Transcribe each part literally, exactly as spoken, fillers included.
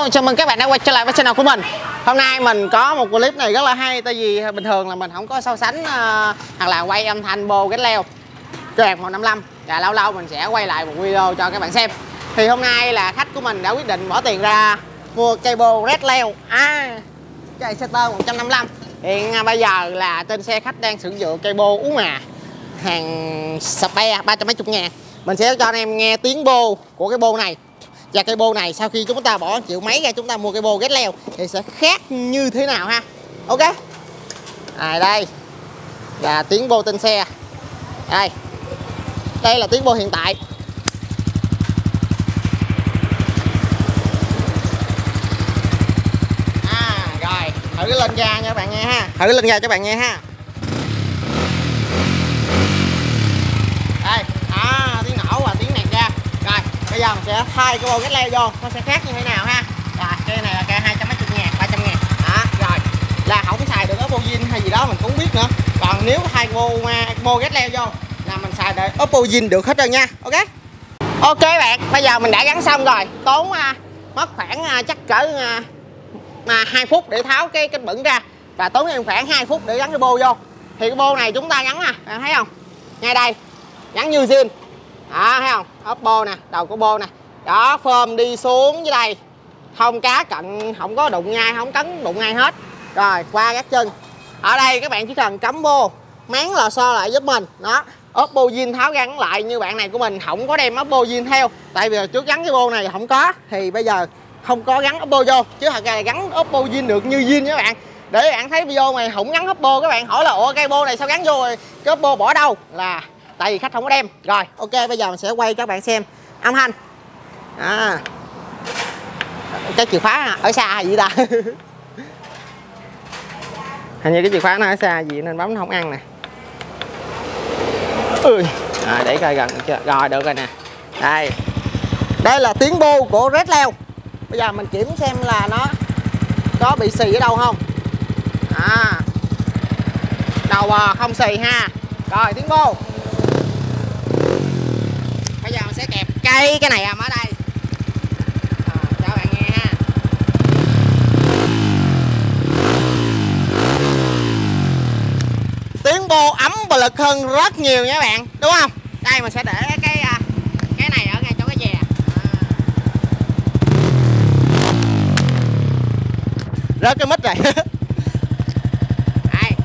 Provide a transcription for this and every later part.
Hello, chào mừng các bạn đã quay trở lại với channel của mình. Hôm nay mình có một clip này rất là hay. Tại vì bình thường là mình không có so sánh uh, hoặc là quay âm thanh bô ghét leo Tràng một năm lăm. Và lâu lâu mình sẽ quay lại một video cho các bạn xem. Thì hôm nay là khách của mình đã quyết định bỏ tiền ra mua cây bô ghét leo à, cây Setter một trăm năm mươi lăm. Hiện uh, bây giờ là trên xe khách đang sử dụng cây bô Ú Mà hàng spare ba trăm mấy chục ngàn. Mình sẽ cho anh em nghe tiếng bô của cái bô này. Và cây bô này sau khi chúng ta bỏ triệu mấy ra chúng ta mua cây bô ghét leo thì sẽ khác như thế nào ha. Ok. À, đây là tiếng bô trên xe. Đây. Đây là tiếng bô hiện tại. À rồi, thử lên ga nha các bạn nghe ha. Thử lên ga cho các bạn nghe ha. Đây, à, tiếng nổ và tiếng nẹt ra. Rồi, bây giờ mình sẽ thay cái bô ghét leo vô, nó sẽ khác như thế nào ha. Rồi, cây này là cây hai trăm mấy chục ngàn, ba trăm ngàn. Đó, rồi. Là không xài được Oppo Zin hay gì đó mình cũng không biết nữa. Còn nếu thay bô bô ghét leo vô là mình xài được Oppo Zin được hết rồi nha. Ok. Ok bạn, bây giờ mình đã gắn xong rồi. Tốn uh, mất khoảng uh, chắc cỡ uh, mà hai phút để tháo cái kênh bẩn ra và tốn em khoảng hai phút để gắn cái bô vô. Thì cái bô này chúng ta gắn nè, bạn thấy không? Ngay đây. Gắn như zin. Đó, thấy không? Oppo nè, đầu của bô nè. Đó, phơm đi xuống dưới đây. Không cá cận, không có đụng ngay, không cấn đụng ngay hết. Rồi, qua gác chân. Ở đây các bạn chỉ cần cắm bô, máng lò xo lại giúp mình. Đó, Oppo Zin tháo gắn lại như bạn này của mình không có đem Oppo Zin theo. Tại vì trước gắn cái bô này không có thì bây giờ không có gắn Oppo vô. Chứ thật ra là gắn Oppo Zin được như zin các bạn. Để bạn thấy video này không gắn Oppo, các bạn hỏi là ủa cây bô này sao gắn vô rồi cái Oppo bỏ đâu? Là tại vì khách không có đem. Rồi, ok, bây giờ mình sẽ quay cho các bạn xem âm thanh. À, cái chìa khóa ở xa gì ta? Hình như cái chìa khóa nó ở xa gì nên bấm nó không ăn nè. Ui, à, để coi gần được chưa? Rồi, được rồi nè. Đây, đây là tiếng bô của ghét leo. Bây giờ mình kiểm xem là nó có bị xì ở đâu không. À, đầu không xì ha. Rồi, tiếng bô. Bây giờ mình sẽ kẹp cây cái này ở đây à, cho bạn nghe ha. Tiếng bô ấm và lực hơn rất nhiều nha các bạn, đúng không? Đây mình sẽ để cái cái này ở ngay chỗ cái dè à. Rớt cái mic rồi. Đây.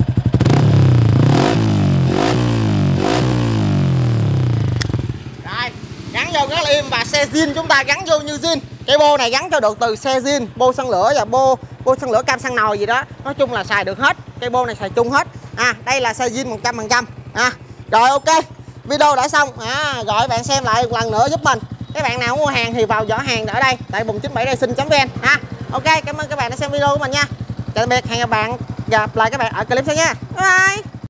Rồi, gắn vô rất là im và xe zin chúng ta gắn vô như zin. Cái bô này gắn cho được từ xe zin, bô xăng lửa và bô bô xăng lửa cam xăng nồi gì đó, nói chung là xài được hết. Cây bô này xài chung hết. À, đây là xe zin một trăm phần trăm. À, rồi ok. Video đã xong. À, gọi các bạn xem lại một lần nữa giúp mình. Các bạn nào mua hàng thì vào giỏ hàng ở đây tại bùng chín bảy racing chấm vn ha. Ok, cảm ơn các bạn đã xem video của mình nha. Tạm biệt, hẹn gặp bạn gặp lại các bạn ở clip sau nha. Bye bye.